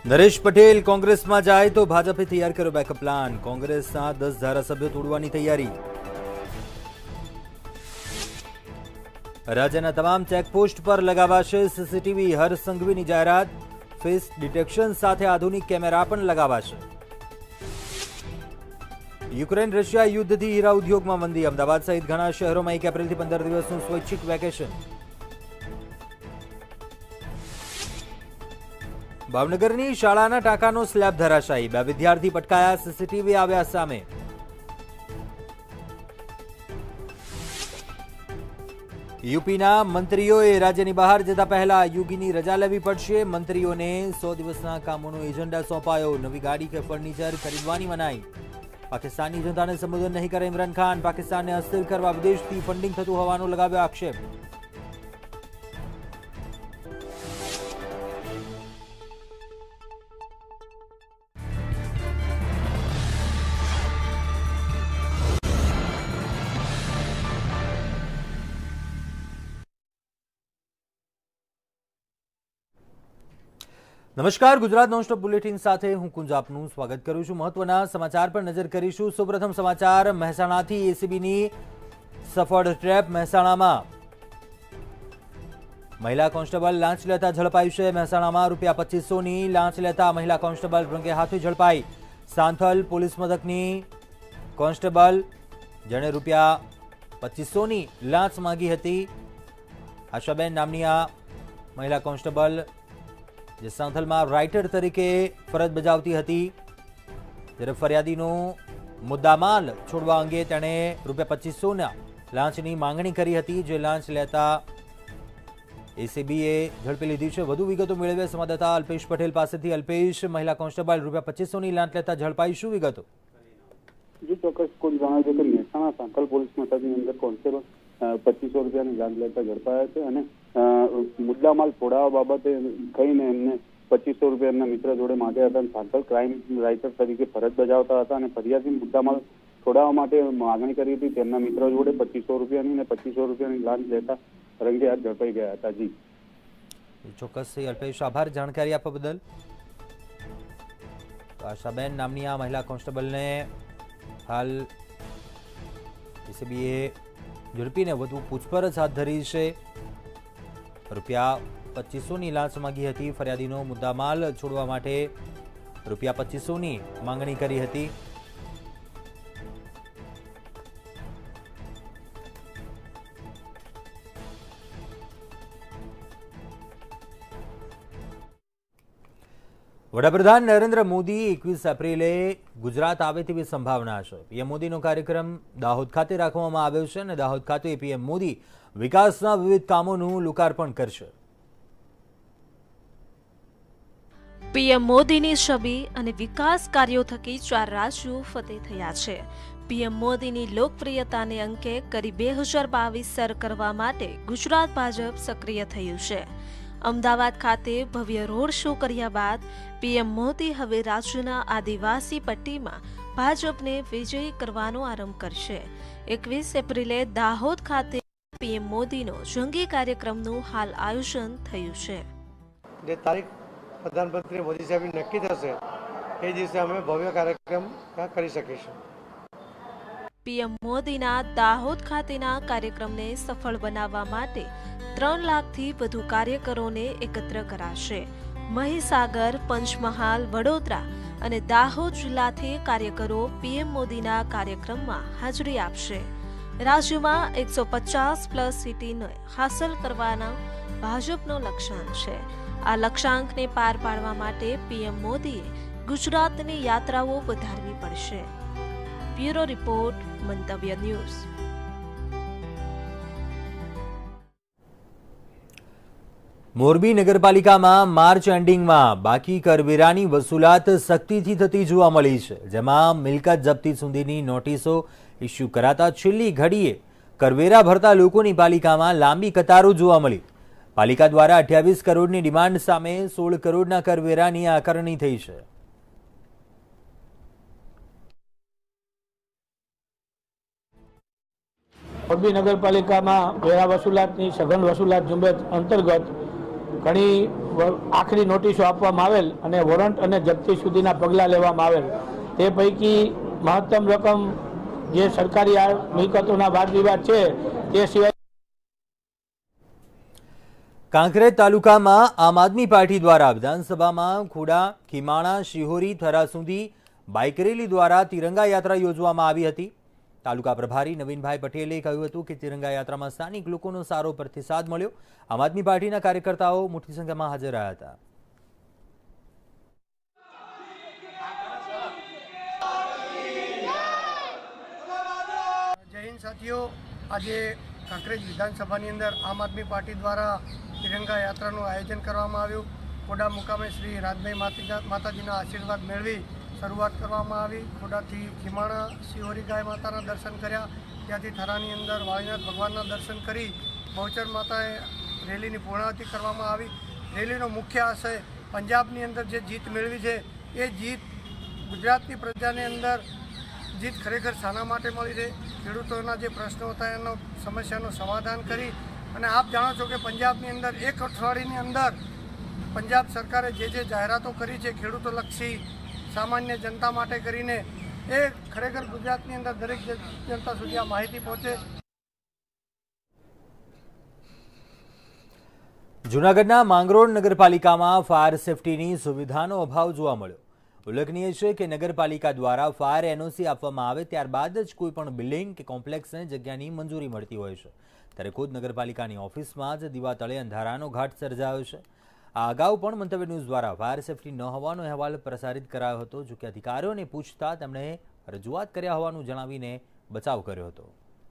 नरेश पटेल कांग्रेस में जाए तो भाजपे तैयार कर्यो बेकअप प्लान। कांग्रेस 10 धारासभ्यो तोड़वानी तैयारी। राज्यना तमाम चेकपोस्ट पर लगावाशे सीसीटीवी। हर संघवीनी जाहेरात। फेस डिटेक्शन साथे आधुनिक कैमरा पण लगावाशे। यूक्रेन रशिया युद्धथी हीरा उद्योग में मंदी। अमदावाद सहित घણા शहरों में 1 एप्रिल 15 दिवसનું स्वैच्छिक वेकेशन। भावनगरनी शाळाना टाकानो स्लेब धराशायी। 2 विद्यार्थी पटकाया। सीसीटीवी આવ્યા સામે। यूपीना मंत्रीओए राज्यनी बहार जता पहला योगीनी रजा लेवी पड़शे। मंत्रीओने 100 दिवसना कामोनो एजेंडा सौंपायो। नवी गाड़ी के फर्निचर खरीदवानी मनाई। पाकिस्तानी जनताने संबोधन नहीं करे इमरान खान। पाकिस्तान ने अस्थिर करवा विदेशथी फंडिंग थतुं होवानो लगाव्यो आक्षेप। नमस्कार, गुजरात नॉनस्टॉप बुलेटिन साथे हूं कुंज आपનું स्वागत करूं છું। महत्वना समाचार पर नजर કરીશું। સૌપ્રથમ સમાચાર મહેસાણાથી। એસીબીની સફળ ટ્રેપ। મહેસાણામાં મહિલા કોન્સ્ટેબલ લાંચ લેતા ઝડપાઈ છે। મહેસાણામાં ₹2500ની લાંચ લેતા મહિલા કોન્સ્ટેબલ રંગે હાથે ઝડપાઈ। સાંથલ પોલીસ મથકની કોન્સ્ટેબલ જેણે ₹2500ની લાંચ માંગી હતી। આશાબેન નામની આ મહિલા કોન્સ્ટેબલ જે સાંથલમાં રાઇટર તરીકે ફરજ બજાવતી હતી, જ્યારે ફરિયાદીનો મુદ્દામાલ છોડવા અંગે તેણે ₹2500ના લાંચની માંગણી કરી હતી, જે લાંચ લેતા એસીબીએ ઝડપી લીધી છે। વધુ વિગતો મેળવે સંવાદદાતા અલ્પેશ પટેલ પાસેથી। અલ્પેશ, મહિલા કોન્સ્ટેબલ ₹2500ની લાંચ લેતા ઝડપાઈ, શું વિગતો? जी ચોક્કસ કોઈ જણાવે છે કે મહેસાણા સાંકલ પોલીસ મથકની અંદર કોન્સ્ટેબલ ₹2500ની લાંચ લેતા ઝડપાયા છે અને મુદ્દામાલ છોડાવવા બાબતે કહીને એમને ₹2500 એમના મિત્ર જોડે માંગ્યા હતા। સાંકલ ક્રાઇમ રાઇટર તરીકે ફરજ બજાવતા હતા અને ફરિયાદી મુદ્દામાલ છોડાવવા માટે માગણી કરી હતી। તેમના મિત્ર જોડે ₹2500ની અને ₹2500ની લાંચ લેતા રંગે હાથ ઝડપાઈ ગયા હતા। જી ચોક્કસ અલ્પેશ, આભાર જાણકારી આપવા બદલ। આશાબેન નામની આ મહિલા કોન્સ્ટેબલને હાલ એસીબીએ ઝડપીને વધુ પૂછપરછ હાથ ધરી છે। ₹2500ની લાંચ માંગી હતી। ફરિયાદીનો મુદ્દામાલ છોડવા માટે ₹2500ની માંગણી કરી હતી। વડાપ્રધાન નરેન્દ્ર મોદી 21 એપ્રિલે ગુજરાત આવે તેવી સંભાવના છે। પીએમ મોદીનો કાર્યક્રમ દાહોદ ખાતે રાખવામાં આવ્યો છે અને દાહોદ ખાતે પીએમ મોદી વિકાસના વિવિધ કામોનું લોકાર્પણ કરશે। પીએમ મોદીની છબી અને વિકાસ કાર્યો થકી 4 રાજ્યો ફતેહ થયા છે। પીએમ મોદીની લોકપ્રિયતાને અંકે કરી 2022 સર કરવા માટે ગુજરાત ભાજપ સક્રિય થયું છે। અમદાવાદ ખાતે ભવ્ય રોડ શો કર્યા બાદ પીએમ મોદી હવે રાજ્યના આદિવાસી પટ્ટીમાં ભાજપને વિજયી કરવાનો આરંભ કરશે। 21 એપ્રિલે દાહોદ ખાતે પીએમ મોદીનો જંગી કાર્યક્રમનું હાલ આયોજન થયું છે। જે તારીખ પ્રધાનમંત્રી મોદી સાહેબની નક્કી થશે એ દિવસે અમે ભવ્ય કાર્યક્રમ કરી શકીશું। પીએમ મોદીના દાહોદ ખાતેના કાર્યક્રમને સફળ બનાવવા માટે 3 લાખથી વધુ કાર્યકરોને એકત્ર કરાશે। મહીસાગર, પંચમહાલ, વડોદરા અને દાહોદ જિલ્લાથી કાર્યકરો પીએમ મોદીના કાર્યક્રમમાં હાજરી આપશે। રાજ્યમાં 150+ સિટીને હાંસલ કરવાના ભાજપનો લક્ષ્યાંક છે। આ લક્ષ્યાંકને પાર પાડવા માટે પીએમ મોદીએ ગુજરાતની યાત્રાઓ વધારવી પડશે। બ્યુરો રિપોર્ટ, મંતવ્ય ન્યૂઝ। મોરબી નગરપાલિકામાં માર્ચ એન્ડિંગમાં બાકી કરવેરાની વસૂલાત સખ્તીથી થતી જોવા મળી છે, જેમાં મિલકત જપ્તી સુધીની નોટિસો ઇસ્યુ કરાતા છેલ્લી ઘડીએ કરવેરા ભરતા લોકોની પાલિકામાં લાંબી કતારો જોવા મળી। પાલિકા દ્વારા 28 કરોડની ડિમાન્ડ સામે 16 કરોડના કરવેરાની આકારણી થઈ છે। મોરબી નગરપાલિકામાં વેરા વસૂલાતની સઘન વસૂલાત ઝુંબેશ અંતર્ગત ઘણી આખરી નોટિસો આપવામાં આવેલ અને વોરંટ અને જપ્તી સુધીના પગલાં લેવામાં આવેલ. તે પૈકી મહત્તમ રકમ જે સરકારી મિલકતોના વાદ વિવાદ છે તે સિવાય કાંકરેજ તાલુકામાં આમ આદમી પાર્ટી દ્વારા વિધાનસભામાં ખોડા, ખીમાણા, શિહોરી, થરા સુધી બાઇક રેલી દ્વારા તિરંગા યાત્રા યોજવામાં આવી હતી. તાલુકા પ્રભારી નવીનભાઈ પટેલે કહ્યું હતું કે તિરંગા યાત્રામાં સ્થાનિક લોકોનો સારો પ્રતિસાદ મળ્યો. આમ આદમી પાર્ટીના કાર્યકર્તાઓ મોટી સંખ્યામાં હાજર રહ્યા હતા. જય હિન્દ સાથીઓ, આજે કાંકરેજ વિધાનસભાની અંદર આમ આદમી પાર્ટી દ્વારા તિરંગા યાત્રાનું આયોજન કરવામાં આવ્યું. ખોડા મુકામે શ્રી રાજભાઈ માતાજીના આશીર્વાદ મેળવી શરૂઆત કરવામાં આવી. ખોડાથી ખીમાણા શિહોરી ગાય માતાના દર્શન કર્યા. ત્યાંથી થરાની અંદર વાળીનાથ ભગવાનના દર્શન કરી બહુચર માતાએ રેલીની પૂર્ણાહુતિ કરવામાં આવી. રેલીનો મુખ્ય આશય પંજાબની અંદર જે જીત મેળવી છે એ જીત ગુજરાતની પ્રજાની અંદર જીત ખરેખર શાના માટે મળી છે, ખેડૂતોના જે પ્રશ્નો હતા એનો સમસ્યાનું સમાધાન કરી. અને આપ જાણો છો કે પંજાબની અંદર એક અઠવાડિયાની અંદર પંજાબ સરકારે જે જાહેરાતો કરી છે ખેડૂતોલક્ષી, સામાન્ય જનતા માટે કરીને, એ ખરેખર ગુજરાતની અંદર દરેક જનતા સુધી આ માહિતી પહોંચે. જૂનાગઢના માંગરોળ નગરપાલિકામાં ફાયર સેફટીની સુવિધાનો અભાવ જોવા મળ્યો. ઉલ્લેખનીય છે કે નગરપાલિકા દ્વારા ફાયર એનઓસી આપવામાં આવે ત્યારબાદ જ કોઈપણ બિલ્ડિંગ કે કોમ્પ્લેક્સને જગ્યાની મંજૂરી મળતી હોય છે. ત્યારે ખુદ નગરપાલિકાની ઓફિસમાં જ દીવા તળે અંધારાનો ઘાટ સર્જાયો છે. આ અગાઉ પણ મંતવ્ય ન્યૂઝ દ્વારા ફાયર સેફટી ન હોવાનો અહેવાલ પ્રસારિત કરાયો હતો. જોકે અધિકારીઓને પૂછતા તેમણે રજૂઆત કર્યા હોવાનું જણાવીને બચાવ કર્યો હતો.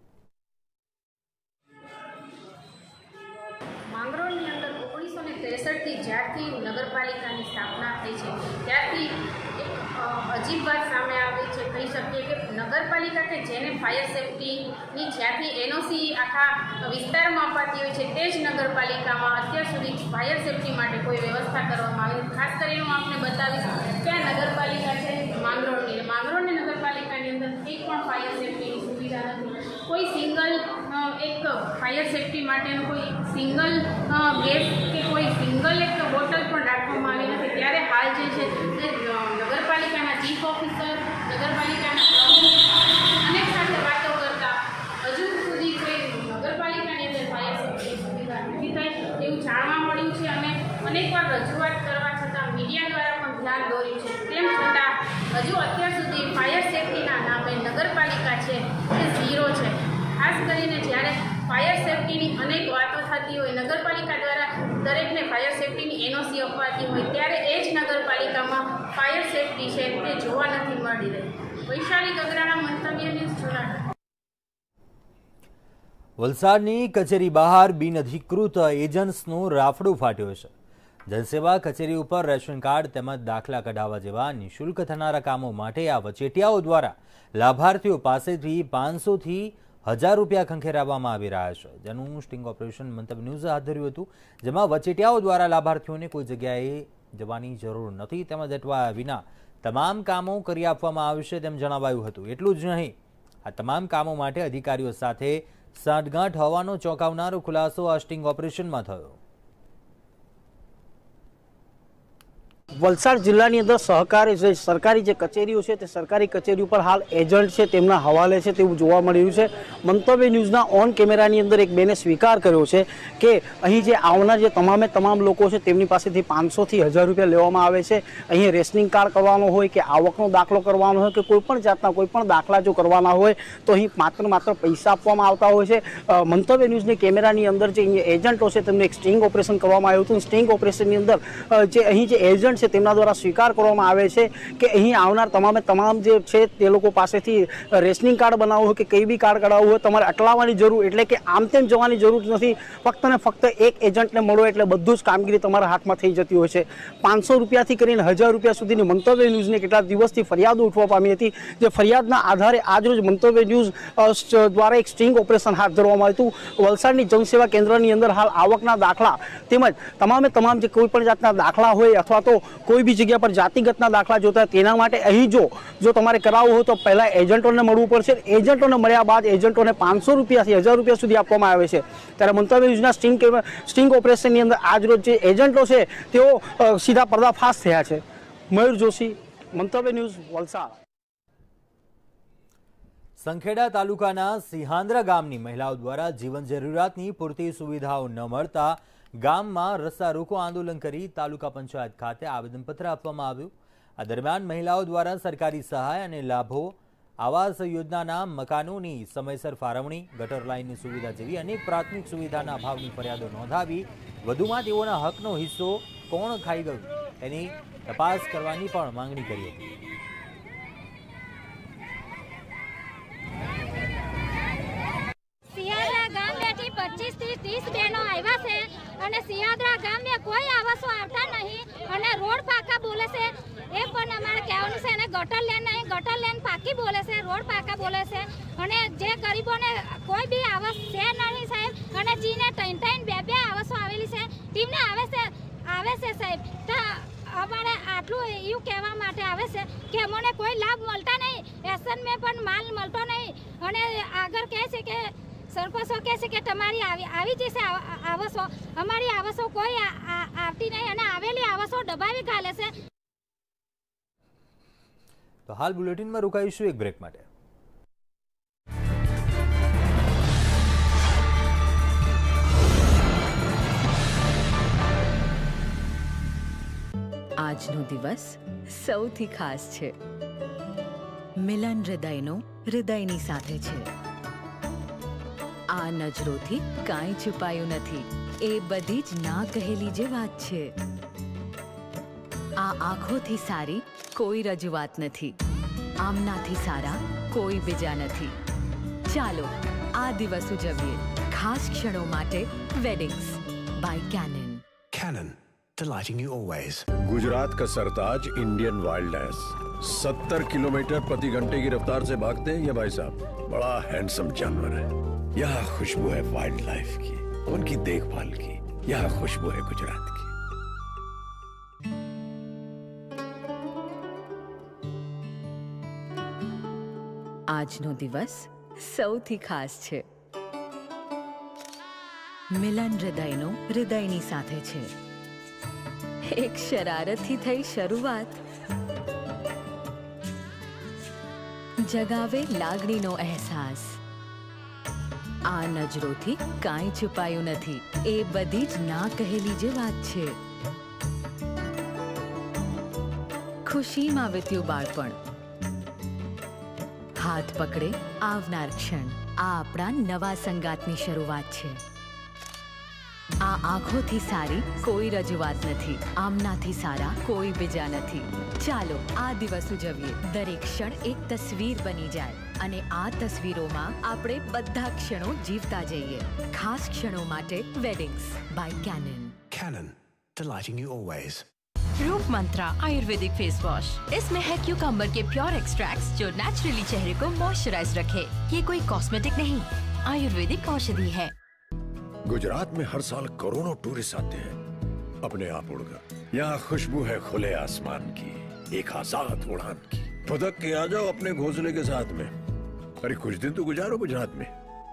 માંગરોળની અંદર 1963થી જ્યારથી નગરપાલિકાની સ્થાપના થઈ છે ત્યારથી અજીબ વાત સામે આવી છે. કહી શકીએ કે નગરપાલિકા કે જેને ફાયર સેફટીની જ્યાંથી એનઓસી આખા વિસ્તારમાં અપાતી હોય છે તે જ નગરપાલિકામાં અત્યાર સુધી ફાયર સેફટી માટે કોઈ વ્યવસ્થા કરવામાં આવી. ખાસ કરીને હું આપને બતાવીશ કે આ નગરપાલિકા છે માંગરોળની નગરપાલિકાની અંદર એક પણ ફાયર સેફટીની સુવિધા નથી. કોઈ સિંગલ એક ફાયર સેફટી માટેનો કોઈ સિંગલ ગેસ કે કોઈ સિંગલ એક બોટલ પણ રાખવામાં આવી નથી. ત્યારે હાલ જે છે તે નગરપાલિકાના ચીફ ઓફિસર, નગરપાલિકાના અનેક સાથે વાતો કરતા હજુ સુધી કોઈ નગરપાલિકાની અંદર ફાયર સેફટીની સુવિધા નથી થઈ એવું જાણવા મળ્યું છે. અને અનેકવાર રજૂઆત કરવા છતાં મીડિયા દ્વારા પણ ધ્યાન દોર્યું છે. તેમ છતાં હજુ અત્યાર સુધી ફાયર સેફટીના નામે નગરપાલિકા છે તે ઝીરો છે. ખાસ કરીને જ્યારે ફાયર સેફટીની અનેક વાતો થતી હોય, નગરપાલિકા દ્વારા દરેકને ફાયર સેફટીની એનઓસી અપાતી હોય, ત્યારે એ જ નગરપાલિકામાં ફાયર સેફટી છે તે જોવા નથી મળી રહી. વૈશાલી ગગરાણા, મંતવ્ય ન્યૂઝ, જૂનાગઢ. વલસાડની કચેરી બહાર બિનઅધિકૃત એજન્ટ્સનો રાફડો ફાટ્યો છે. જનસેવા કચેરી ઉપર રેશન કાર્ડ તેમજ દાખલા કઢાવવા જેવા નિઃશુલ્ક થનારા કામો માટે આ વચેટિયાઓ દ્વારા લાભાર્થીઓ પાસેથી 500 થી 1000 રૂપિયા ખંખેરાવવામાં આવી રહ્યા છે. જેનું સ્ટિંગ ઓપરેશન મંતવ્ય ન્યૂઝે હાથ ધર્યું હતું, જેમાં વચેટિયાઓ દ્વારા લાભાર્થીઓને કોઈ જગ્યાએ જવાની જરૂર નથી તેમજ અટવાયા વિના તમામ કામો કરી આપવામાં આવશે તેમ જણાવાયું હતું. એટલું જ નહીં, આ તમામ કામો માટે અધિકારીઓ સાથે સાંઠગાંઠ હોવાનો ચોંકાવનારો ખુલાસો આ સ્ટિંગ ઓપરેશનમાં થયો. વલસાડ જિલ્લાની અંદર સહકારી સરકારી જે કચેરીઓ છે તે સરકારી કચેરી ઉપર હાલ એજન્ટ છે તેમના હવાલે છે તેવું જોવા મળી રહ્યું છે. મંતવ્ય ન્યૂઝના ઓન કેમેરાની અંદર એક બેને સ્વીકાર કર્યો છે કે અહીં જે આવનાર જે તમામ લોકો છે તેમની પાસેથી 500 થી 1000 રૂપિયા લેવામાં આવે છે. અહીં રેશનિંગ કાર્ડ કરવાનો હોય કે આવકનો દાખલો કરવાનો હોય કે કોઈપણ જાતના કોઈપણ દાખલા જો કરવાના હોય તો અહીં માત્ર પૈસા આપવામાં આવતા હોય છે. મંતવ્ય ન્યૂઝની કેમેરાની અંદર જે એજન્ટો છે તેમને એક સ્ટિંગ ઓપરેશન કરવામાં આવ્યું હતું. સ્ટિંગ ઓપરેશનની અંદર જે અહીં જે એજન્ટ છે તેમના દ્વારા સ્વીકાર કરવામાં આવે છે કે અહીં આવનાર તમામ જે છે તે લોકો પાસેથી રેશનિંગ કાર્ડ બનાવવું હોય કે કઈ બી કાર્ડ કઢાવવું હોય તમારે અટલાવવાની જરૂર, એટલે કે આમ તેમ જવાની જરૂર નથી. ફક્ત ને ફક્ત એક એજન્ટને મળો એટલે બધું જ કામગીરી તમારા હાથમાં થઈ જતી હોય છે. 500 રૂપિયાથી કરીને 1000 રૂપિયા સુધીની મંતવ્ય ન્યૂઝને કેટલાક દિવસથી ફરિયાદો ઉઠવા પામી હતી. જે ફરિયાદના આધારે આજરોજ મંતવ્ય ન્યૂઝ દ્વારા એક સ્ટિંગ ઓપરેશન હાથ ધરવામાં આવ્યું હતું. વલસાડની જનસેવા કેન્દ્રની અંદર હાલ આવકના દાખલા તેમજ તમામ જે કોઈ પણ જાતના દાખલા હોય અથવા તો કોઈ બી જગ્યા પર જાતિગતના દાખલા જોતા હોય તેના માટે અહીં જો તમારે કરાવવું હોય તો પહેલાં એજન્ટોને મળવું પડશે. એજન્ટોને મળ્યા બાદ એજન્ટોને 500 રૂપિયાથી 1000 રૂપિયા સુધી આપવામાં આવે છે. ત્યારે મંતવ્ય ન્યૂઝના સ્ટિંગ ઓપરેશનની અંદર આજરોજ જે એજન્ટો છે તેઓ સીધા પર્દાફાશ થયા છે. મયુર જોશી, મંતવ્ય ન્યૂઝ, વલસાડ. સંખેડા તાલુકાના સિંહાન્દ્રા ગામની મહિલાઓ દ્વારા જીવન જરૂરિયાતની પૂરતી સુવિધાઓ ન મળતા ગામમાં રસ્તા રોકો આંદોલન કરી તાલુકા પંચાયત ખાતે આવેદનપત્ર આપવામાં આવ્યું. આ દરમિયાન મહિલાઓ દ્વારા સરકારી સહાય અને લાભો, આવાસ યોજનાના મકાનોની સમયસર ફાળવણી, ગટર લાઇનની સુવિધા જેવી અનેક પ્રાથમિક સુવિધાના અભાવની ફરિયાદો નોંધાવી વધુમાં તેઓના હકનો હિસ્સો કોણ ખાઈ ગયું તેની તપાસ કરવાની પણ માંગણી કરી હતી. સિંહાદ્રા ગામ બેઠી 25 થી 30 બહેનો આવ્યા છે અને સિંહાદ્રા ગામમાં કોઈ આવાસો આવતા નહીં અને રોડ પાકા બોલે છે. એ પણ અમારે કહેવાનું છે અને ગટર લેન નહીં, ગટર લેન પાકી બોલે છે, રોડ પાકા બોલે છે અને જે ગરીબોને કોઈ બી આવાસ છે નહીં સાહેબ. અને જીને 3-3 2-2 આવાસો આવેલી છે તેમને આવે છે સાહેબ. તો અમારે આટલું એવું કહેવા માટે આવે છે કે અમને કોઈ લાભ મળતા નહીં, એસન મેં પણ માલ મળતો નહીં. અને આગળ કહે છે કે સરપંચો કહે છે કે તમારી આવી જશે આવાસો, અમારી આવાસો કોઈ આવતી નહીં અને આવેલી આવાસો દબાવી ઘાલે છે. તો હાલ બુલેટિનમાં રોકાઈશું એક બ્રેક માટે. આજનો દિવસ સૌથી ખાસ છે. મિલન હૃદયનો હૃદયની સાથે છે. આ નજરોથી કાંઈ છુપાયું નથી, એ બધી જ ના કહેલી જે વાત છે. આ આંખોથી સારી કોઈ રજૂઆત નથી, આમનાથી સારા કોઈ બીજા નથી. ચાલો આ દિવસ ઉજવીએ ખાસ ક્ષણો માટે. Weddings by Canon. Canon, delighting you always. Gujarat का सरताज इंडियन वाइल्डनेस 70 किलोमीटर प्रति घंटे की रफ्तार से भागते हैं ये भाई साहब. बड़ा हैंडसम जानवर है. यहाँ खुशबू है वाइल्ड लाइफ की, उनकी देखभाल की. यहाँ खुशबू है गुजरात की. આજનો દિવસ સૌથી ખાસ છે. મિલન હૃદયનો હૃદયની સાથે છે. એક શરારતથી થઈ શરૂઆત, જગાવે લાગણીનો અહેસાસ. આ નજરોથી કાંઈ છુપાયું નથી, એ બધી જ ના કહેલી જે વાત છે. ખુશીમાં વીત્યું બાળપણ, હાથ પકડે આવનાર ક્ષણ. આ આપણા નવા સંગાતની શરૂઆત છે. આ આંખોથી સારી કોઈ રજૂઆત નથી, આમનાથી સારા કોઈ બીજા નથી. ચાલો આ દિવસ ઉજવીએ. દરેક ક્ષણ એક તસવીર બની જાય અને આ તસવીરોમાં આપણે બધા ક્ષણો જીવતા જઈએ. ખાસ ક્ષણો માટે. Weddings by Canon. Canon, delighting you always. रूप मंत्रा आयुर्वेदिक फेस वॉश, इसमें है क्यूकम्बर के प्योर एक्सट्रैक्ट्स जो नेचुरली चेहरे को मॉइस्चराइज रखे. ये कोई कॉस्मेटिक नहीं, आयुर्वेदिक औषधि है. गुजरात में हर साल करोड़ों टूरिस्ट आते हैं अपने आप उड़कर. यहाँ खुशबू है खुले आसमान की, एक आजाद उड़ान की. फुदक के आ जाओ अपने घोंसले के साथ में. अरे कुछ दिन तो गुजारो गुजरात में.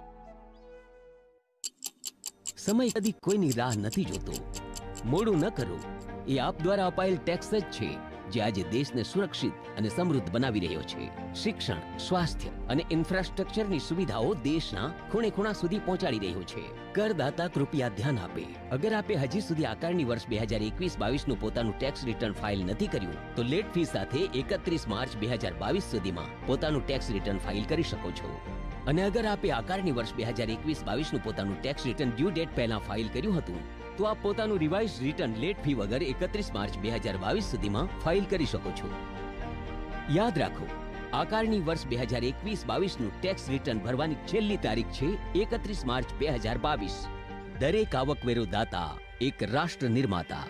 समय कदी कोईनी राह નથી જોતો. મોડું ન કરો, એ આપ દ્વારા અપાયેલ ટેક્સ જ છે જે આજે દેશને સુરક્ષિત અને સમૃદ્ધ બનાવી રહ્યો છે. શિક્ષણ, સ્વાસ્થ્ય અને ઇન્ફ્રાસ્ટ્રક્ચરની સુવિધાઓ દેશના ખૂણે ખૂણા સુધી પહોંચાડી રહ્યો છે. કરદાતા કૃપયા ધ્યાન આપે. અગર આપે હજી સુધી આકારણી વર્ષ 2021-22 નું પોતાનું ટેક્સ રિટર્ન ફાઇલ નથી કર્યું તો લેટ ફી સાથે 31 માર્ચ 2022 સુધીમાં પોતાનું ટેક્સ રિટર્ન ફાઇલ કરી શકો છો. અને અગર આપે આકારણી વર્ષ 2021-22 નું પોતાનું ટેક્સ રિટર્ન ડ્યુ ડેટ પહેલા ફાઇલ કર્યું હતું તો આપ પોતાનું રિવાઇઝ રિટર્ન લેટ ફી વગર 31 માર્ચ 2022 સુધીમાં ફાઇલ કરી શકો છો. યાદ રાખો, આકારણી વર્ષ 2021-22 નું ટેક્સ રિટર્ન ભરવાની છેલ્લી તારીખ છે 31 માર્ચ 2022. દરેક આવકવેરો દાતા એક રાષ્ટ્ર નિર્માતા.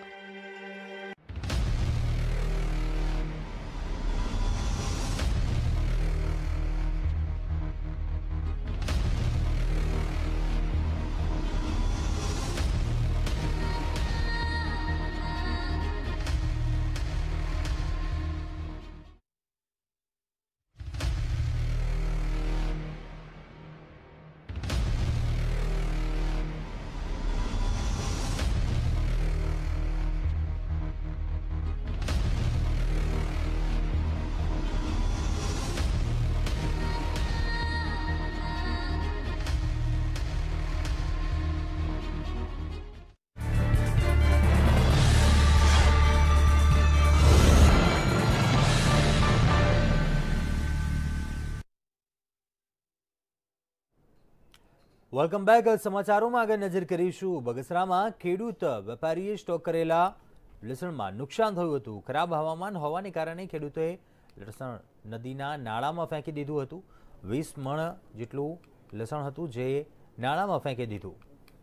Welcome back. સમાચારોમાં આગળ નજર કરીશું. બગસરામાં ખેડૂત વેપારીએ સ્ટોક કરેલા લસણમાં નુકસાન થયું હતું. ખરાબ હવામાન હોવાને કારણે ખેડૂતોએ લસણ નદીના નાળામાં ફેંકી દીધું હતું. 20 મણ જેટલું લસણ હતું જે નાળામાં ફેંકી દીધું.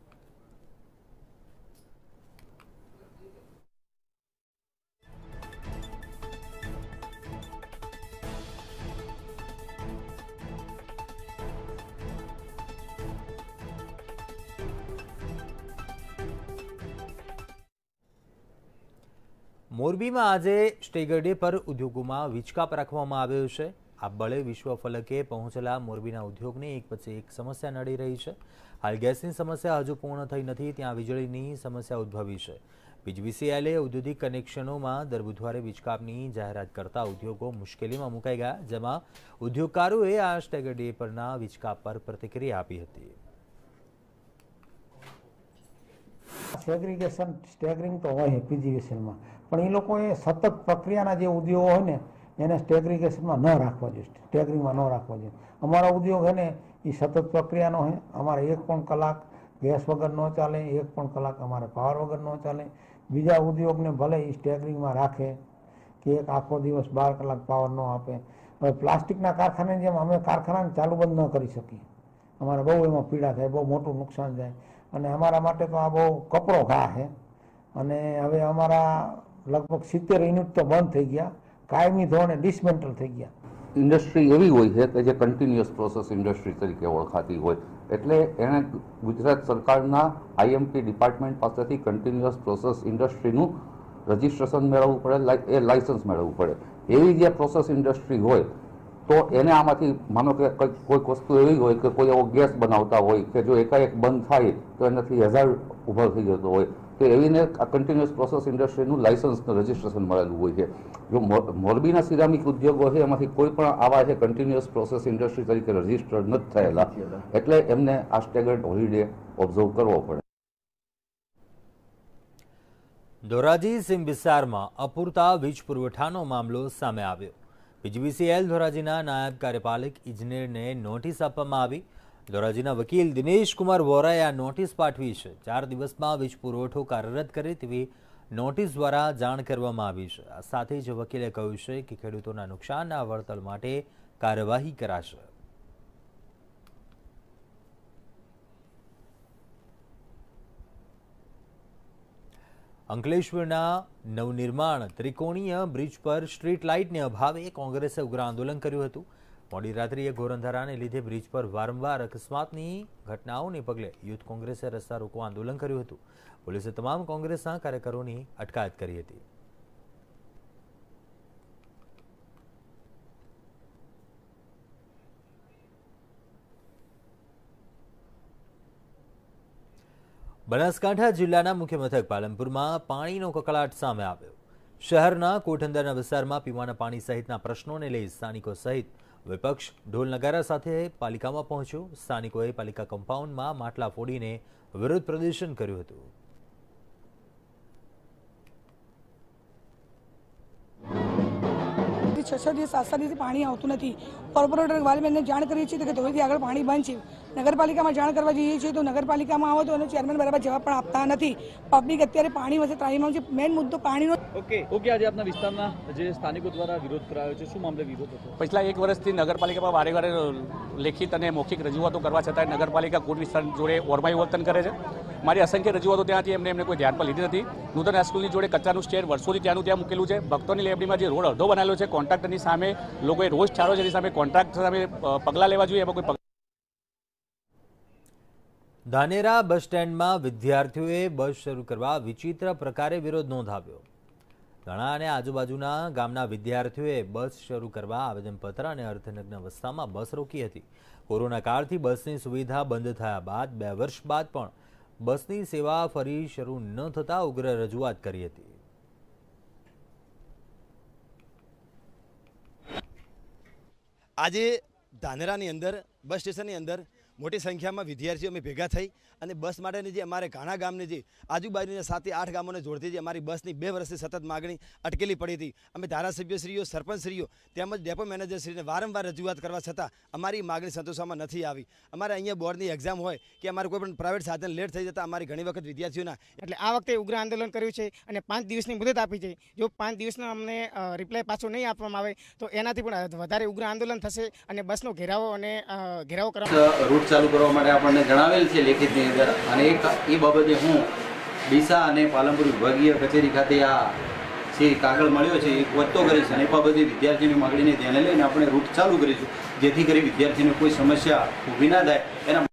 મોરબીમાં આજે સ્ટેગર ડે પર ઉદ્યોગોમાં વીજકાપ રાખવામાં આવ્યો છે. આ બળે વિશ્વ ફલકે પહોંચેલા મોરબીના ઉદ્યોગને એક પછી એક સમસ્યા નડી રહી છે. હાલ ગેસની સમસ્યા હજુ પૂર્ણ થઈ નથી, ત્યાં વીજળીની સમસ્યા ઉદ્ભવી છે. પીજીવીસીએલે ઔદ્યોગિક કનેક્શનોમાં દર બુધવારે વીજકાપની જાહેરાત કરતા ઉદ્યોગો મુશ્કેલીમાં મુકાઈ ગયા, જેમાં ઉદ્યોગકારોએ આ સ્ટેગર ડે પરના વીજકાપ પર પ્રતિક્રિયા આપી હતી. સેગ્રીગેશન સ્ટેગરિંગ તો હોય પીજીવીસીએલમાં, પણ એ લોકોએ સતત પ્રક્રિયાના જે ઉદ્યોગો હોય ને એને સ્ટેગ્રીગેશનમાં ન રાખવા જોઈએ, સ્ટેગરિંગમાં ન રાખવા જોઈએ. અમારા ઉદ્યોગ છે ને એ સતત પ્રક્રિયાનો હોય. અમારે 1 પણ કલાક ગેસ વગર ન ચાલે, 1 પણ કલાક અમારે પાવર વગર ન ચાલે. બીજા ઉદ્યોગને ભલે એ સ્ટેગરિંગમાં રાખે કે એક આખો દિવસ 12 કલાક પાવર ન આપે. હવે પ્લાસ્ટિકના કારખાનાની જેમ અમે કારખાનાને ચાલુ બંધ ન કરી શકીએ. અમારે બહુ એમાં પીડા થાય, બહુ મોટું નુકસાન જાય, અને અમારા માટે તો આ બહુ કપરો ઘા છે. અને હવે અમારા લગભગ 70 યુનિટ તો બંધ થઈ ગયા, કાયમી ધોરણે ડિસમેન્ટલ થઈ ગયા. ઇન્ડસ્ટ્રી એવી હોય છે કે જે કન્ટિન્યુઅસ પ્રોસેસ ઇન્ડસ્ટ્રી તરીકે ઓળખાતી હોય, એટલે એણે ગુજરાત સરકારના આઈએમપી ડિપાર્ટમેન્ટ પાસેથી કન્ટિન્યુઅસ પ્રોસેસ ઇન્ડસ્ટ્રીનું રજિસ્ટ્રેશન મેળવવું પડે, એ લાયસન્સ મેળવવું પડે. એવી જે પ્રોસેસ ઇન્ડસ્ટ્રી હોય તો એને આમાંથી માનો કે કોઈક વસ્તુ એવી હોય કે કોઈ એવો ગેસ બનાવતા હોય કે જો એકાએક બંધ થાય તો એનાથી હઝાર્ડ ઊભો થઈ જતો હોય, તો એવીને આ કન્ટિન્યુઅસ પ્રોસેસ ઇન્ડસ્ટ્રીનું લાયસન્સનું રજિસ્ટ્રેશન મળેલું હોય છે. જો મોરબીના સિરામિક ઉદ્યોગો છે એમાંથી કોઈ પણ આવા છે કન્ટિન્યુઅસ પ્રોસેસ ઇન્ડસ્ટ્રી તરીકે રજિસ્ટર્ડ નથી થયેલા, એટલે એમને આ સ્ટેગર્ડ હોલિડે ઓબ્ઝર્વ કરવો પડે. ધોરાજી સીમ વિસ્તારમાં અપૂરતા વીજ પુરવઠાનો મામલો સામે આવ્યો. પીજીવીસીએલ ધોરાજીના નાયબ કાર્યપાલક ઇજનેરને નોટિસ આપવામાં આવી. ધોરાજીના વકીલ દિનેશ કુમાર વોરાએ આ નોટિસ પાઠવી છે. 4 દિવસમાં વીજ પુરવઠો કાર્યરત કરે તેવી નોટિસ દ્વારા જાણ કરવામાં આવી છે. આ સાથે જ વકીલે કહ્યું છે કે ખેડૂતોના નુકસાનના વળતર માટે કાર્યવાહી કરાશે. અંકલેશ્વરના નવનિર્માણ ત્રિકોણીય બ્રિજ પર સ્ટ્રીટ લાઇટને અભાવે કોંગ્રેસે ઉગ્ર આંદોલન કર્યું હતું. મોડી રાત્રિએ ઘોર અંધારાને લીધે બ્રિજ પર વારંવાર અકસ્માતની ઘટનાઓને પગલે યુથ કોંગ્રેસે રસ્તા રોકો આંદોલન કર્યું હતું. પોલીસે તમામ કોંગ્રેસના કાર્યકરોની અટકાયત કરી હતી. બનાસકાંઠા જિલ્લાના મુખ્ય મથક પાલનપુરમાં પાણીનો કકળાટ સામે આવ્યો. શહેરના કોઠંદરના વિસ્તારમાં પીવાના પાણી સહિતના પ્રશ્નોને લઈ સ્થાનિકો સહિત વિપક્ષ ઢોલ નગારા સાથે પાલિકામાં પહોંચ્યો. સ્થાનિકોએ પાલિકા કમ્પાઉન્ડમાં માટલા ફોડીને વિરોધ પ્રદર્શન કર્યું હતું. છ દિવસ 7 દિવસથી પાણી આવતું નથી. કોર્પોરેટર વાલીબેનને જાણ કરીએ છીએ કે ધોરીથી આગળ પાણી બંધ છે. નગરપાલિકામાં જાણ કરવા જઈએ છીએ તો નગરપાલિકામાં આવો તો એનો ચેરમેન બરાબર જવાબ પણ આપતા નથી. પબ્લિક અત્યારે પાણી વચ્ચે ત્રાહીમામ છે. મેઇન મુદ્દો પાણીનો. ઓકે આજે આપના વિસ્તારમાં જે સ્થાનિકો દ્વારા વિરોધ કરાયો છે, શું મામલે વિરોધ હતો? पिछला 1 વર્ષથી નગરપાલિકામાં વારે વારે લેખિત અને મૌખિક રજૂઆતો કરવા છતાં નગરપાલિકા કોર્ટ વિસ્તાર જોડે ઓરમાયું વર્તન કરે છે. મારી અસંખ્ય રજૂઆતો ત્યાંથી એમને કોઈ ધ્યાન પર લીધી નથી. નૂતન હાઈસ્કૂલની જોડે કચરાનું સ્ટેન્ડ વર્ષોથી ત્યાંનું ત્યાં મૂકેલું છે. ભક્તોની લેબડીમાં જે રોડ અડધો બનાવેલો છે, કોન્ટ્રાક્ટરની સામે લોકોએ રોજ છાળો છે, એની સામે કોન્ટ્રાક્ટ સામે પગલાં લેવા જોઈએ. એમાં કોઈ ધાનેરા બસ સ્ટેન્ડમાં વિદ્યાર્થીઓએ બસ શરૂ કરવા વિચિત્ર પ્રકારે વિરોધ નોંધાવ્યો. ધણા અને આજુબાજુના ગામના વિદ્યાર્થીઓએ બસ શરૂ કરવા આવેદનપત્ર અને અર્થનગ્ન અવસ્થામાં બસ રોકી હતી. કોરોના કાળથી બસની સુવિધા બંધ થયા બાદ 2 વર્ષ બાદ પણ બસની સેવા ફરી શરૂ ન થતાં ઉગ્ર રજૂઆત કરી હતી. આજે ધાનેરાની અંદર બસ સ્ટેશનની અંદર મોટી સંખ્યામાં વિદ્યાર્થીઓ અમે ભેગા થઈ અને બસ માટેની જે અમારે ઘાણા ગામની જે આજુબાજુના 7 થી 8 ગામોને જોડતી જે અમારી બસની 2 વર્ષથી સતત માગણી અટકેલી પડી હતી, અમે ધારાસભ્યશ્રીઓ, સરપંચશ્રીઓ તેમજ ડેપો મેનેજરશ્રીને વારંવાર રજૂઆત કરવા છતાં અમારી માગણી સંતોષવામાં નથી આવી। અમારે અહીંયા બોર્ડની એક્ઝામ હોય કે અમારે કોઈ પણ પ્રાઇવેટ સાધન લેટ થઈ જતા અમારી ઘણી વખત વિદ્યાર્થીઓના એટલે આ વખતે ઉગ્ર આંદોલન કર્યું છે અને 5 દિવસની મુદત આપી છે। જો 5 દિવસનો અમને રિપ્લાય પાછો નહીં આપવામાં આવે તો એનાથી પણ વધારે ઉગ્ર આંદોલન થશે અને બસનો ઘેરાવો અને ઘેરાવો કરવા રૂટ ચાલુ કરવા માટે આપણને જણાવેલ છે લેખિતની અંદર અને એ બાબતે હું ડીસા અને પાલનપુર વિભાગીય કચેરી ખાતે આ જે કાગળ મળ્યો છે એ પહોંચતો કરીશ અને એ બાબતે વિદ્યાર્થીઓની માગણીને ધ્યાને લઈને આપણે રૂટ ચાલુ કરીશું જેથી કરી વિદ્યાર્થીઓને કોઈ સમસ્યા ઊભી ના થાય એના।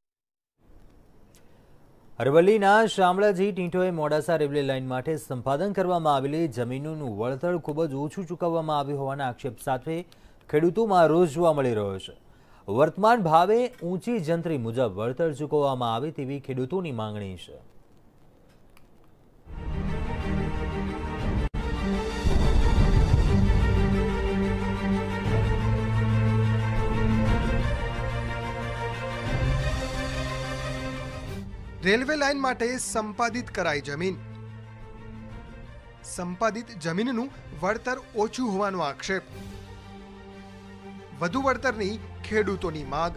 અરવલ્લીના શામળાજી ટીંટોએ મોડાસા રેલવે લાઇન માટે સંપાદન કરવામાં આવેલી જમીનોનું વળતર ખૂબ જ ઓછું ચૂકવવામાં આવ્યું હોવાના આક્ષેપ સાથે ખેડૂતોમાં રોષ જોવા મળી રહ્યો છે। વર્તમાન ભાવે ઊંચી જંત્રી મુજબ વળતર ચૂકવવામાં આવે તેવી ખેડૂતોની માંગણી છે। રેલવે લાઇન માટે સંપાદિત કરાઈ જમીન, સંપાદિત જમીનનું વળતર ઓછું હોવાનો આક્ષેપ, વધુ વળતરની ખેડૂતોની માંગ।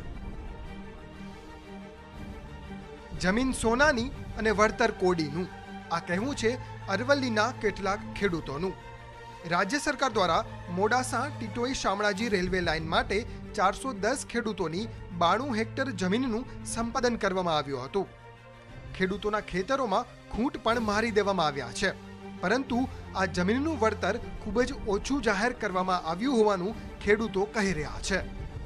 જમીન સોનાની અને વળતર કોડીનું આ કહેવું છે અરવલ્લીના કેટલાક ખેડૂતોનું। રાજ્ય સરકાર દ્વારા મોડાસા ટીટોઈ શામળાજી રેલવે લાઇન માટે 410 ખેડૂતોની 92 હેક્ટર જમીનનું સંપાદન કરવામાં આવ્યું હતું। ખેડૂતોના ખેતરોમાં ખૂંટ પણ મારી દેવામાં આવ્યા છે, પરંતુ આ જમીનનું વળતર ખૂબ જ ઓછું જાહેર કરવામાં આવ્યું હોવાનું ખેડૂતો કહી રહ્યા છે।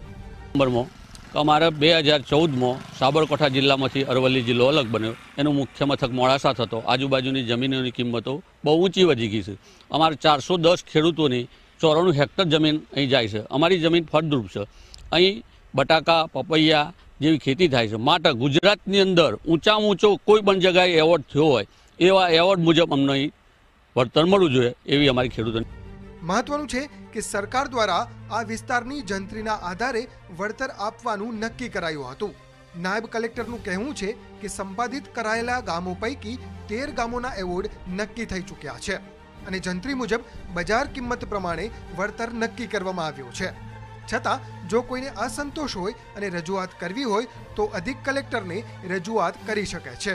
અમારે 2014માં સાબરકાંઠા જિલ્લામાંથી અરવલ્લી જિલ્લો અલગ બન્યો, એનું મુખ્ય મથક મોડાસા થતો, આજુબાજુની જમીનોની કિંમતો બહુ ઊંચી વધી ગઈ છે। અમારે 410 ખેડૂતોની 94 હેક્ટર જમીન અહીં જાય છે। અમારી જમીન ફળદ્રુપ છે, અહીં બટાકા, પપૈયા જેવી ખેતી થાય છે, માટે ગુજરાતની અંદર ઊંચામાં ઊંચો કોઈ પણ જગ્યાએ એવોર્ડ થયો હોય એવા એવોર્ડ મુજબ અમને અહીં વળતર મળવું જોઈએ એવી અમારી ખેડૂતોની। મહત્વનું છે કે સરકાર દ્વારા આ વિસ્તારની જંત્રીના આધારે વળતર આપવાનું નક્કી કરાયું હતું। નાયબ કલેક્ટરનું કહેવું છે કે સંપાદિત કરાયેલા ગામો પૈકી 13 ગામોના એવોર્ડ નક્કી થઈ ચૂક્યા છે અને જંત્રી મુજબ બજાર કિંમત પ્રમાણે વળતર નક્કી કરવામાં આવ્યું છે। છતાં જો કોઈને અસંતોષ હોય અને રજૂઆત કરવી હોય તો અધિક કલેક્ટરને રજૂઆત કરી શકે છે।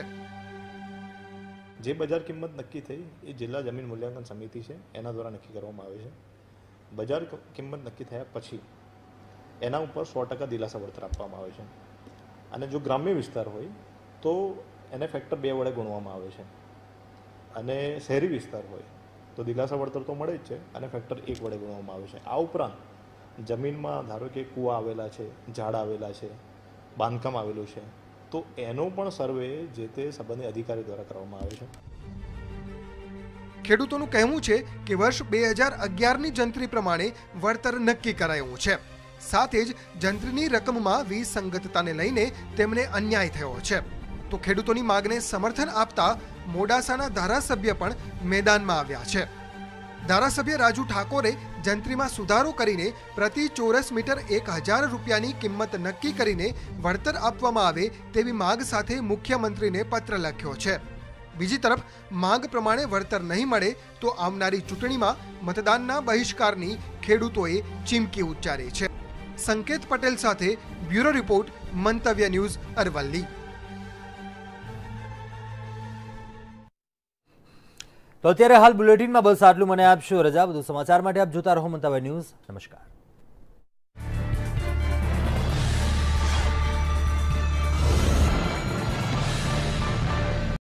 જે બજાર કિંમત નક્કી થઈ એ જિલ્લા જમીન મૂલ્યાંકન સમિતિ છે એના દ્વારા નક્કી કરવામાં આવે છે। બજાર કિંમત નક્કી થયા પછી એના ઉપર 100% દિલાસા વળતર આપવામાં આવે છે અને જો ગ્રામ્ય વિસ્તાર હોય તો એને ફેક્ટર 2 વડે ગુણવામાં આવે છે અને શહેરી વિસ્તાર હોય તો દિલાસા વળતર તો મળે જ છે અને ફેક્ટર 1 વડે ગુણવામાં આવે છે। આ ઉપરાંત જમીનમાં ધારો કે કૂવા આવેલા છે, ઝાડ આવેલા છે, બાંધકામ આવેલું છે તો એનો પણ સર્વે જે તે સંબંધિત અધિકારી દ્વારા કરવામાં આવે છે। ખેડૂતોનું કહેવું છે કે વર્ષ 2011ની જંત્રી પ્રમાણે વળતર નક્કી કરાયું છે, સાથે જ જંત્રીની રકમમાં વિસંગતતાને લઈને તેમને અન્યાય થયો છે। તો ખેડૂતોની માંગને સમર્થન આપતા મોડાસાના ધારાસભ્ય પણ મેદાનમાં આવ્યા છે। ધારાસભ્ય રાજુ ઠાકોરે જંત્રીમાં સુધારો કરીને પ્રતિ ચોરસ મીટર 1000 રૂપિયાની કિંમત નક્કી કરીને વળતર આપવામાં આવે તેવી માંગ સાથે મુખ્યમંત્રીને પત્ર લખ્યો છે। બીજી તરફ માંગ પ્રમાણે વળતર નહીં મળે તો આવનારી ચૂંટણીમાં મતદાનના બહિષ્કારની ખેડૂતોએ ચીમકી ઉચ્ચારી છે। સંકેત પટેલ સાથે બ્યુરો રિપોર્ટ, મંતવ્ય ન્યૂઝ, અરવલ્લી। તો અત્યારે હાલ બુલેટિનમાં બસ આટલું। મને આપશો રજા। વધુ સમાચાર માટે આપ જોતા રહો મંતવ્ય ન્યૂઝ। નમસ્કાર।